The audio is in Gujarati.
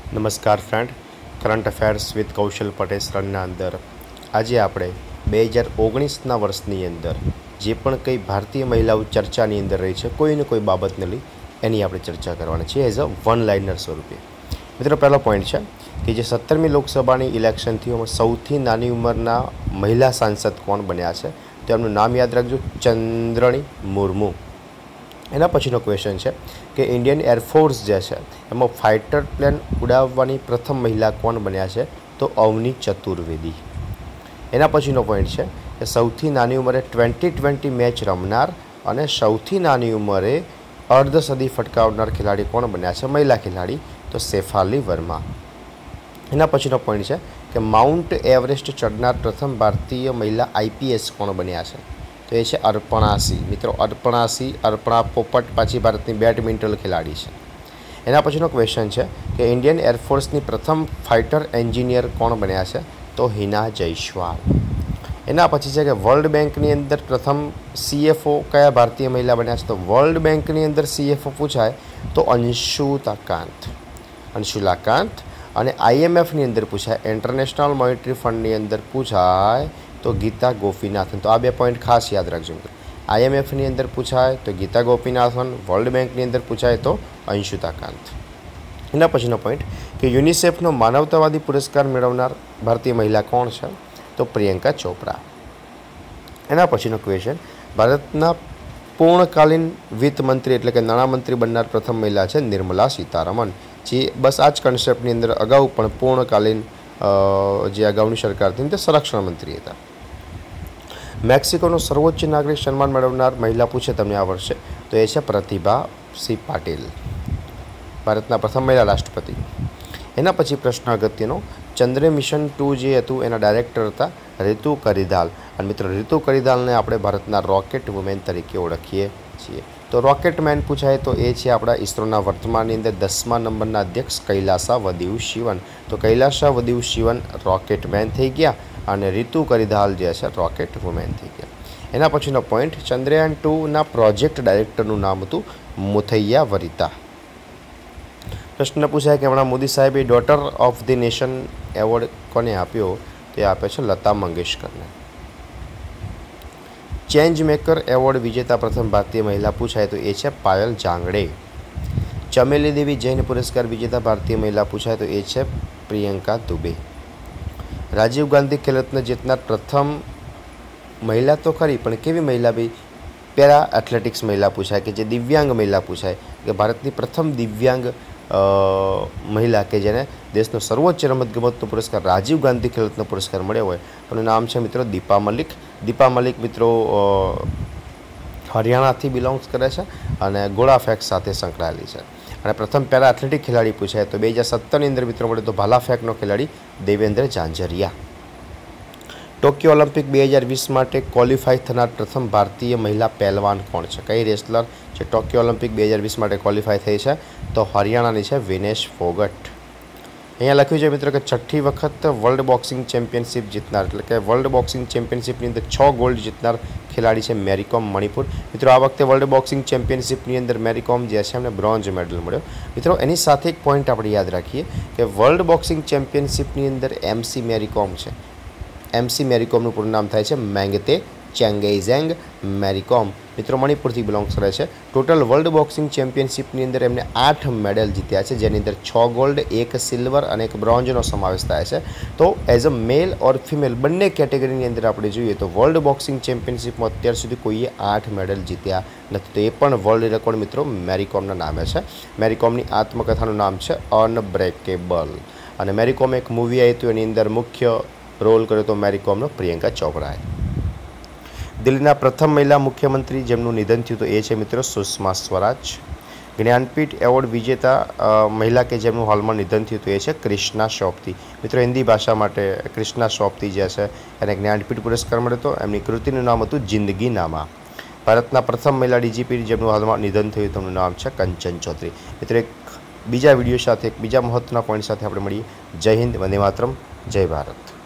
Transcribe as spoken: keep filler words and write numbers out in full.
નમસ્કાર friend, current affairs with Kaushal Patel સરના અંદર આજે આપણે બે હજાર ઓગણીસના વર્ષની અંદર જે પણ કંઈ ભારતીય મહિલાઓ ચર્ચાની અંદર રહી છે કોઈને કોઈ બાબતને લઈ એની આપણે ચર્ચા કરવાની છે એઝ અ વન લાઇનર સ્વરૂપે. મિત્રો, પહેલો પોઈન્ટ છે કે જે સત્તરમી લોકસભાની ઇલેક્શનથી સૌથી નાની ઉંમરના મહિલા સાંસદ કોણ બન્યા છે તો એમનું નામ યાદ રાખજો, ચંદ્રણી મુર્મુ. એના પછીનો ક્વેશ્ચન છે કે ઇન્ડિયન એરફોર્સ જે છે એમાં ફાઇટર પ્લેન ઉડાવવાની પ્રથમ મહિલા કોણ બન્યા છે તો અવની ચતુર્વેદી. એના પછીનો પોઈન્ટ છે કે સૌથી નાની ઉંમરે ટ્વેન્ટી ટ્વેન્ટી મેચ રમનાર અને સૌથી નાની ઉંમરે અર્ધ સદી ફટકાવનાર ખેલાડી કોણ બન્યા છે મહિલા ખેલાડી તો શેફાલી વર્મા. એના પછીનો પોઈન્ટ છે કે માઉન્ટ એવરેસ્ટ ચડનાર પ્રથમ ભારતીય મહિલા આઈપીએસ કોણ બન્યા છે તો એ છે અર્પણા સિંહ. મિત્રો, અર્પણા સિંહ, અર્પણા પોપટ પાછી ભારતની બેડમિન્ટન ખેલાડી છે. એના પછીનો ક્વેશ્ચન છે કે ઇન્ડિયન એરફોર્સની પ્રથમ ફાઇટર એન્જિનિયર કોણ બન્યા છે તો હિના જયસ્વાલ. એના પછી છે કે વર્લ્ડ બેંકની અંદર પ્રથમ સીએફઓ કયા ભારતીય મહિલા બન્યા છે તો વર્લ્ડ બેંકની અંદર સીએફઓ પૂછાય તો અંશુતાકાંત અંશુલાકાંત. અને આઈએમએફની અંદર પૂછાય, ઇન્ટરનેશનલ મોનિટરી ફંડની અંદર પૂછાય તો ગીતા ગોપીનાથન. તો આ બે પોઈન્ટ ખાસ યાદ રાખજો મિત્રો. આઈએમએફની અંદર પૂછાય તો ગીતા ગોપીનાથન, વર્લ્ડ બેંકની અંદર પૂછાય તો અંશુતાકાંત. એના પછીનો પોઈન્ટ કે યુનિસેફનો માનવતાવાદી પુરસ્કાર મેળવનાર ભારતીય મહિલા કોણ છે તો પ્રિયંકા ચોપરા. એના પછીનો ક્વેશ્ચન, ભારતના પૂર્ણકાલીન વિત્ત મંત્રી એટલે કે નાણામંત્રી બનનાર પ્રથમ મહિલા છે નિર્મલા સીતારમણ. જે બસ આ જ કન્સેપ્ટની અંદર અગાઉ પણ પૂર્ણકાલીન જે અગાઉની સરકાર હતી તે સંરક્ષણ મંત્રી હતા. મેક્સિકોનો સર્વોચ્ચ નાગરિક સન્માન મેળવનાર મહિલા પૂછે તમને આ વર્ષે તો એ છે પ્રતિભા સિંહ પાટીલ, ભારતના પ્રથમ મહિલા રાષ્ટ્રપતિ. એના પછી પ્રશ્ન અગત્યનો, ચંદ્ર મિશન ટુ જે હતું એના ડાયરેક્ટર હતા રિતુ કરીધાલ. અને મિત્રો, રિતુ કરીધાલને આપણે ભારતના રોકેટ વુમેન તરીકે ઓળખીએ છીએ. તો રોકેટમેન પૂછાય તો એ છે આપણા ઇસરોના વર્તમાનની અંદર દસમા નંબરના અધ્યક્ષ કૈલાસા વદિવ શિવન. તો કૈલાસા વદિવ શિવન રોકેટમેન થઈ ગયા અને રિતુ કરીધાલ જે છે રોકેટ વુમેન થઈ ગયા. એના પછીનો પોઈન્ટ, ચંદ્રયાન ટુના પ્રોજેક્ટ ડાયરેક્ટરનું નામ હતું મુથૈયા વરિતા. પ્રશ્ન પૂછાય કે હમણાં મોદી સાહેબે daughter of the nation award કોને આપ્યો તો એ આપ્યો છે લતા મંગેશકરને. ચેન્જ મેકર એવોર્ડ વિજેતા પ્રથમ ભારતીય મહિલા પૂછાય તો એ છે પાયલ જાંગડે. ચમેલી દેવી જૈન પુરસ્કાર વિજેતા ભારતીય મહિલા પૂછાય તો એ છે પ્રિયંકા દુબે. રાજીવ ગાંધી ખેલરત્ન જીતનાર પ્રથમ મહિલા તો ખરી પણ કેવી મહિલા ભાઈ પેરા એથ્લેટિક્સ મહિલા પૂછાય કે જે દિવ્યાંગ મહિલા પૂછાય કે ભારતની પ્રથમ દિવ્યાંગ મહિલા કે જેને દેશનો સર્વોચ્ચ રમતગમતનો પુરસ્કાર રાજીવ ગાંધી ખેલરત્ન પુરસ્કાર મળ્યો હોય એનું નામ છે મિત્રો દીપા મલિક. દીપા મલિક મિત્રો હરિયાણાથી બિલોંગ્સ કરે છે અને ગોળા ફેંક સાથે સંકળાયેલી છે. અને પ્રથમ પેરા એથ્લેટિક ખેલાડી પૂછાય તો બે હજાર સત્તરની અંદર મિત્રો મળે તો ભાલા ફેંકનો ખેલાડી દેવેન્દ્ર ઝાંઝરિયા. ટોક્યો ઓલિમ્પિક બે હજાર વીસ માટે ક્વોલિફાય થનાર પ્રથમ ભારતીય મહિલા પહેલવાન કોણ છે? કઈ રેસલર જે ટોક્યો ઓલિમ્પિક બે હજાર વીસ માટે ક્વોલિફાય થઈ છે તો હરિયાણાની છે વિનેશ ફોગટ. અહીંયા લખ્યું છે મિત્રો કે છઠ્ઠી વખત વર્લ્ડ બોક્સિંગ ચેમ્પિયનશિપ જીતનાર એટલે કે વર્લ્ડ બોક્સિંગ ચેમ્પિયનશિપની અંદર છ ગોલ્ડ જીતનાર ખેલાડી છે મેરીકોમ મણિપુર. મિત્રો, આ વખતે વર્લ્ડ બોક્સિંગ ચેમ્પિયનશિપની અંદર મેરીકોમ જે છે એમને બ્રોન્ઝ મેડલ મળ્યો. મિત્રો, એની સાથે એક પોઈન્ટ આપણે યાદ રાખીએ કે વર્લ્ડ બોક્સિંગ ચેમ્પિયનશિપની અંદર એમસી મેરીકોમ છે. એમસી મેરીકોમનું પૂરું નામ થાય છે મેંગતે ચેંગેઝેંગ મેરીકોમ. મિત્રો, મણિપુરથી બિલોંગ્સ કરે છે. ટોટલ વર્લ્ડ બોક્સિંગ ચેમ્પિયનશિપની અંદર એમને આઠ મેડલ જીત્યા છે જેની અંદર છ ગોલ્ડ, એક સિલ્વર અને એક બ્રોન્ઝનો સમાવેશ થાય છે. તો as a mail or female બંને કેટેગરીની અંદર આપણે જોઈએ તો વર્લ્ડ બોક્સિંગ ચેમ્પિયનશિપમાં અત્યાર સુધી કોઈએ આઠ મેડલ જીત્યા નથી. તો એ પણ વર્લ્ડ રેકોર્ડ મિત્રો મેરીકોમના નામે છે. મેરીકોમની આત્મકથાનું નામ છે અનબ્રેકેબલ. અને મેરીકોમ એક મૂવી આવી હતું એની અંદર મુખ્ય રોલ કર્યો તો મેરીકોમનો પ્રિયંકા ચોપરાએ. દિલ્હીના પ્રથમ મહિલા મુખ્યમંત્રી જેમનું નિધન થયું તો એ છે મિત્રો સુષ્મા સ્વરાજ. જ્ઞાનપીઠ એવોર્ડ વિજેતા મહિલા કે જેમનું હાલમાં નિધન થયું તો એ છે ક્રિષ્ના શોપતી. મિત્રો, હિન્દી ભાષા માટે ક્રિષ્ના શોપતી જે છે એને જ્ઞાનપીઠ પુરસ્કાર મળ્યો હતો. એમની કૃતિનું નામ હતું જિંદગી નામા. ભારતના પ્રથમ મહિલા ડીજીપી જેમનું હાલમાં નિધન થયું તેમનું નામ છે કંચન ચૌધરી. મિત્રો, એક બીજા વિડીયો સાથે એક બીજા મહત્વના પોઈન્ટ સાથે આપણે મળીએ. જય હિન્દ, વંદે માતરમ, જય ભારત.